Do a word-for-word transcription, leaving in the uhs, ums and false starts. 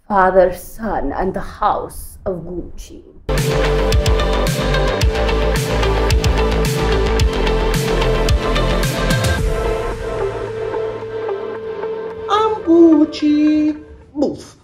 Father, Son, and the House of Gucci. I'm Gucci. Boof.